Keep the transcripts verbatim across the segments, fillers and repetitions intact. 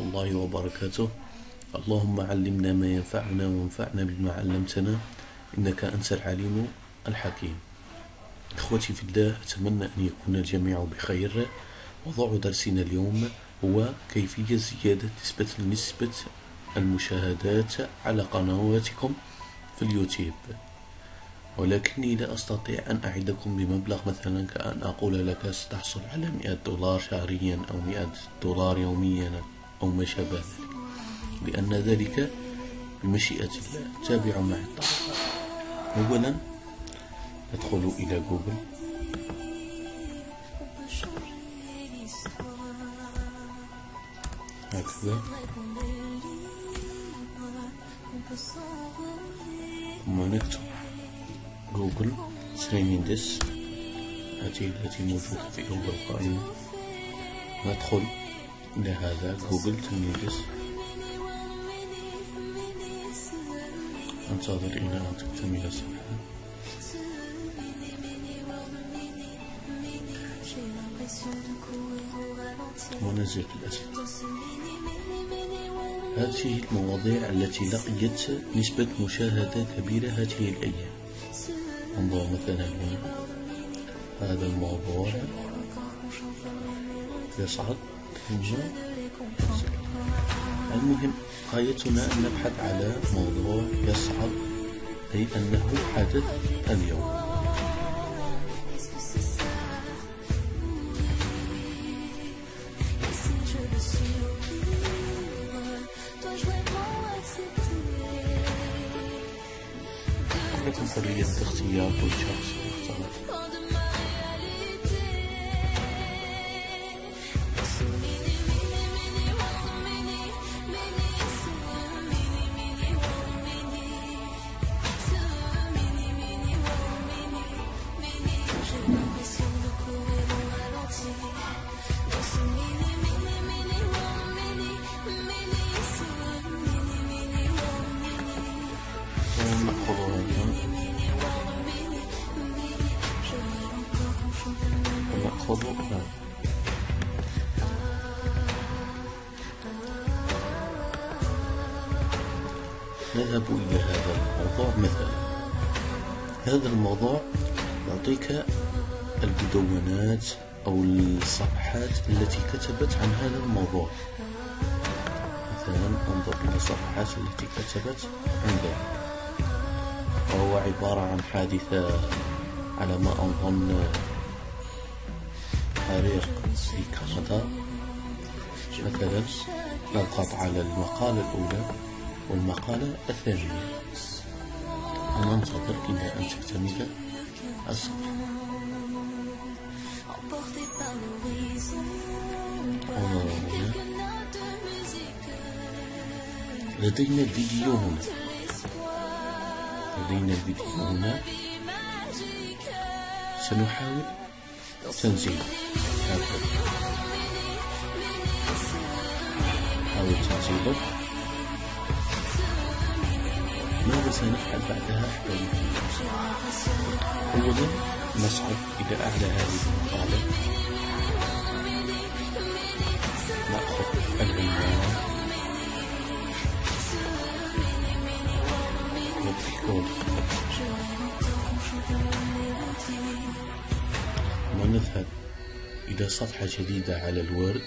الله وبركاته. اللهم علمنا ما ينفعنا وانفعنا بما علمتنا، إنك أنت العليم الحكيم. إخوتي في الله، أتمنى أن يكون الجميع بخير. موضوع درسنا اليوم هو كيفية زيادة نسبة نسبة المشاهدات على قنواتكم في اليوتيوب، ولكني لا أستطيع أن أعدكم بمبلغ، مثلا كأن أقول لك ستحصل على مئة دولار شهريا أو مئة دولار يوميا أو ما شابه ذلك، لأن ذلك بمشيئة الله. تابعوا معي الطريقة. أولا ندخل إلى جوجل، هكذا، ثم نكتب جوجل ترينينجز، هذه التي موجودة في أول قائمة. ندخل إلى هذا جوجل ترينينجز، انتظر إلى أن تكتمل الصفحة. ونزل الأسفل. هذه المواضيع التي لقيت نسبة مشاهدة كبيرة هذه الأيام. انظر مثلا هنا، هذا الموضوع يصعد. المهم غايتنا أن نبحث على موضوع يصعد، أي أنه حدث اليوم. لكم حرية الاختيار كل شخص يختار. نذهب إلى هذا الموضوع. مثلا هذا الموضوع يعطيك المدونات أو الصفحات التي كتبت عن هذا الموضوع. مثلا انظر إلى الصفحات التي كتبت عن ذلك، وهو عبارة عن حادثة على ما أظن حريق في كندا. مثلا نضغط على المقالة الأولى والمقالة الثانية وننتظر إلى أن تكتمل الصفحة. لدينا الفيديو هنا، لدينا الفيديو هنا. سنحاول تنزيله هكذا، حاول تنزيله. ماذا سنفعل بعدها أحبابي؟ أولا نصعد إلى أعلى هذه المقالة، نأخذ العنوان والكود ونذهب إلى صفحة جديدة على الوورد.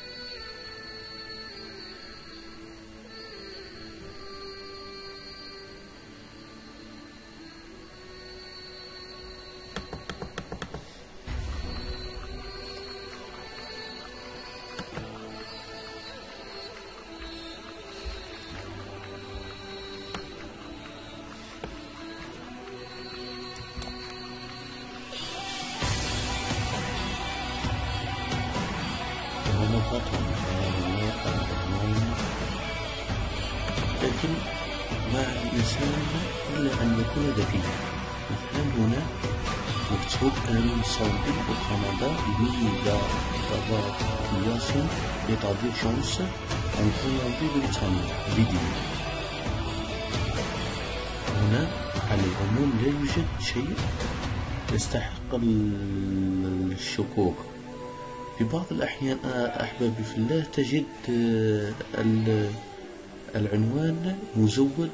لكن مع الإنسان إلا أن يكون ذكيا. مثلا هنا مكتوب أن صوتي وكندا لميدا فابرياسيون دي traductions en Colombie Britannique فيديو. هنا على العموم لا يوجد شيء يستحق الشكوك، في بعض الأحيان أحبابي في الله تجد العنوان مزود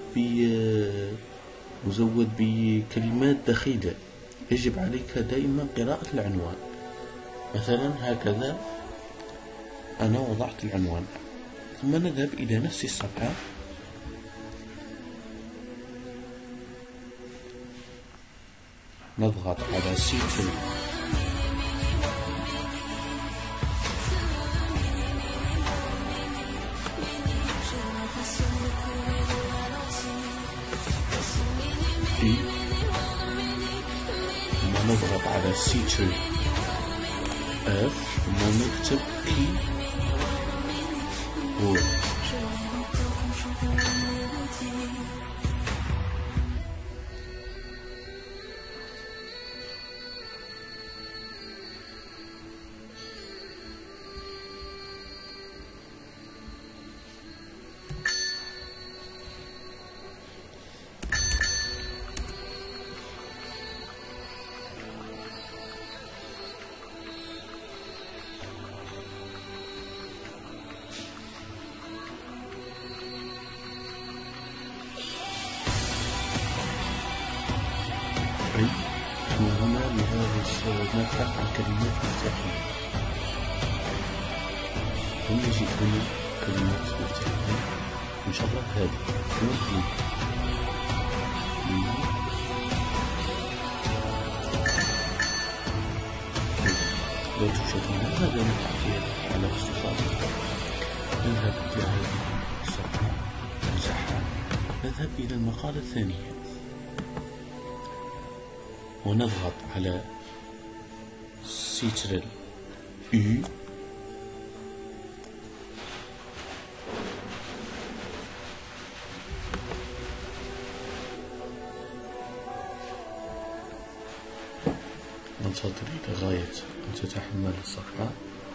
مزود بكلمات دخيلة، يجب عليك دائما قراءة العنوان. مثلا هكذا أنا وضعت العنوان، ثم نذهب إلى نفس الصفحة نضغط على سيتر إي، ثم نضغط على سيتر اف، ثم نكتب كي وورد. وهنا لهذا السبب نبحث عن كلمات مفتاحية، ونجد هنا كلمات مفتاحية نشغل هذه ونكتب لو تشاهدون هذا نحكي على اختصار. نذهب إلى هذه الصفحة نمسحها، نذهب إلى المقالة الثانية ونضغط على سيترل U، ننتظر إلى غاية أن تتحمل الصفحة.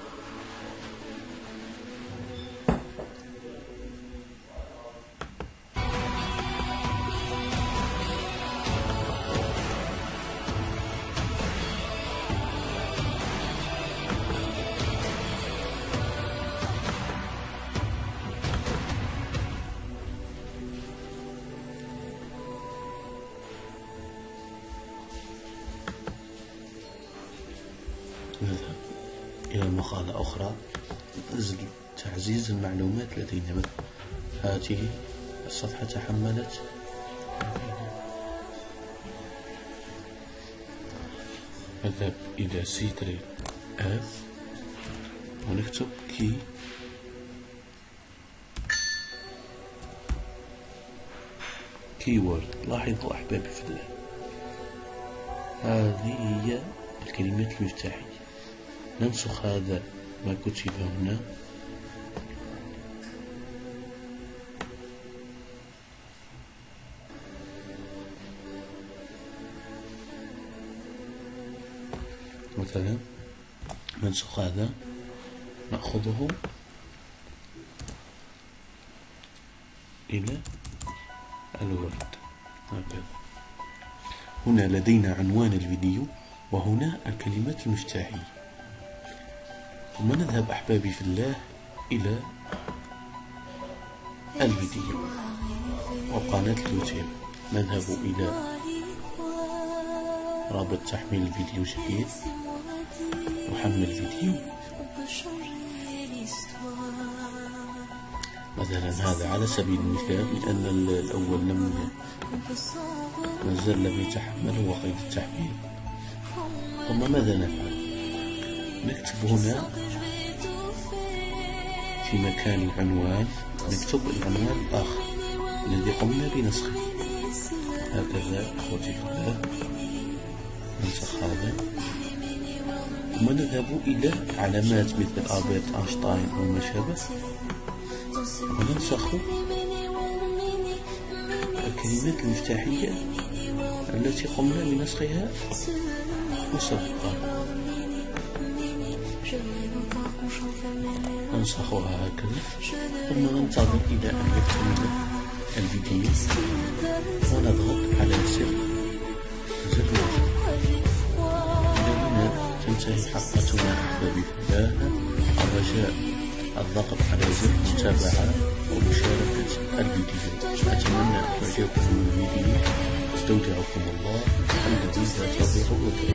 نذهب إلى مقالة أخرى، تعزيز المعلومات لدينا. هذه الصفحة تحملت، نذهب إلى سيتري اف ونكتب كي كيورد. لاحظوا أحبابي في الله، هذه هي الكلمات المفتاحية. ننسخ هذا ما كتب هنا مثلا، ننسخ هذا نأخذه إلى الورد هكذا. هنا لدينا عنوان الفيديو وهنا الكلمات المفتاحية. ثم نذهب أحبابي في الله إلى الفيديو وقناة اليوتيوب، نذهب إلى رابط تحميل الفيديو جديد، نحمل فيديو مثلا هذا على سبيل المثال، لأن الأول لم نزل لم يتحمل هو قيد التحميل. ثم ماذا نفعل؟ نكتب هنا في مكان العنوان، نكتب العنوان الآخر الذي قمنا بنسخه هكذا. أخوتي في الله، ننسخ هذا ثم نذهب إلى علامات مثل ألبرت أينشتاين أو ما شابه وننسخ الكلمات المفتاحية التي قمنا بنسخها مسبقا، ننسخها هكذا. ثم ننتظر إلى أن يكتمل الفيديو ونضغط على زر زر إلى هنا تنتهي حلقتنا أحبابي في الله. الرجاء الضغط على زر المتابعة ومشاركة الفيديو. أتمنى أن تعجبكم الفيديو. أستودعكم الله الذي لا تضيع ودائعه.